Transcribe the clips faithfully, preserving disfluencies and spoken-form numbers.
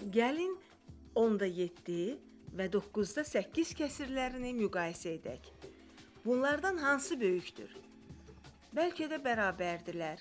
Gəlin onda yeddi və doqquzda səkkiz kəsirlərini müqayisə edək. Bunlardan hansı böyükdür? Bəlkə də bərabərdirlər.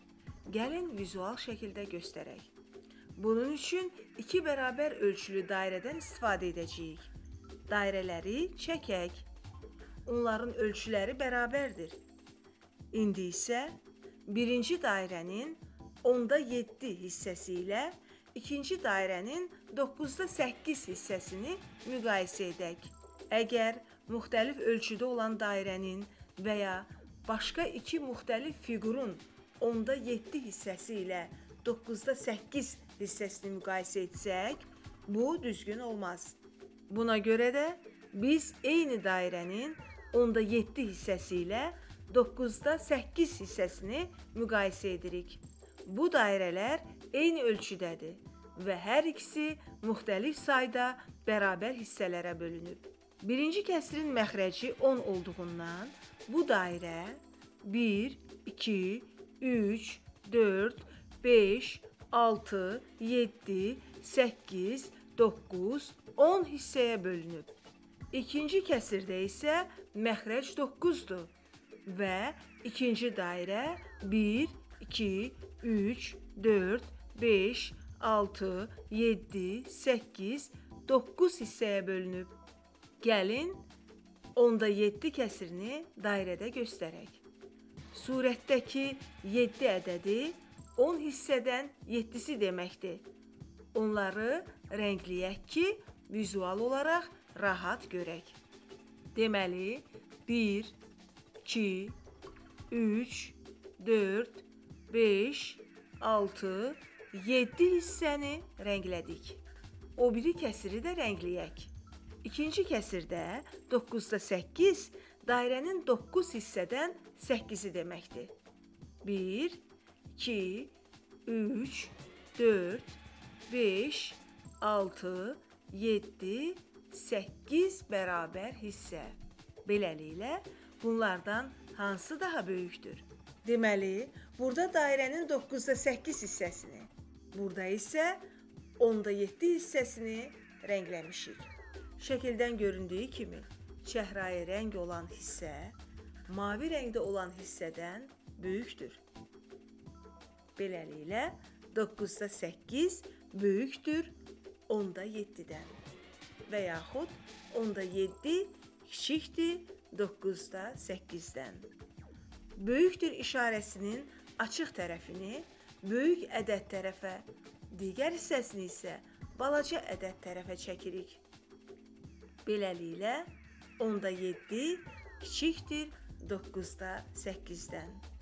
Gəlin vizual şəkildə göstərək. Bunun üçün iki bərabər ölçülü dairədən istifadə edəcəyik. Dairələri çəkək. Onların ölçüləri bərabərdir. İndi isə birinci dairənin onda yeddi hissəsi ilə ikinci dairənin doqquzda səkkiz hissəsini müqayisə edək. Əgər müxtəlif ölçüdə olan dairənin və ya başqa iki müxtəlif fiqurun onda yeddi hissəsi ilə doqquzda səkkiz hissəsini müqayisə etsək, bu düzgün olmaz. Buna görə də biz eyni dairənin onda yeddi hissəsi ilə doqquzda səkkiz hissəsini müqayisə edirik. Bu dairələr eyni ölçüdədir və hər ikisi müxtəlif sayda bərabər hissələrə bölünüb. Birinci kəsrin məxrəci on olduğundan bu dairə bir, iki, üç, dörd, beş, altı, yeddi, səkkiz, doqquz, on hissəyə bölünüb. İkinci kəsirdə isə məxrəc doqquzdur və ikinci dairə bir, iki, üç, dörd, beş, altı, yeddi, səkkiz, doqquz hissəyə bölünüb. Gəlin onda yeddi kəsirini dairədə göstərək. Surətdəki yeddi ədədi on hissədən yeddisi deməkdir. Onları rəngləyək ki, vizual olaraq rahat görək. Deməli, bir, iki, üç, dörd, beş, altı, yeddi hissəni rənglədik. O biri kəsiri də rəngləyək. İkinci kəsirdə doqquzda səkkiz dairənin doqquz hissədən səkkizi deməkdir. bir, iki, üç, dörd, beş, altı, yeddi, səkkiz bərabər hissə. Beləliklə, bunlardan hansı daha böyükdür? Deməli, burada dairənin doqquzda səkkiz hissəsini, burada isə onda yeddi hissəsini rəngləmişik. Şəkildən göründüyü kimi, çəhrayı rəng olan hissə mavi rəngdə olan hissədən böyükdür. Beləliklə, doqquzda səkkiz böyükdür onda yeddidən və yaxud onda yeddi kiçikdir doqquzda səkkizdən. Böyükdür işarəsinin açıq tərəfini böyük ədəd tərəfə, digər hissəsini isə balaca ədəd tərəfə çəkirik. Beləliklə, onda yeddi kiçikdir doqquzda səkkizdən.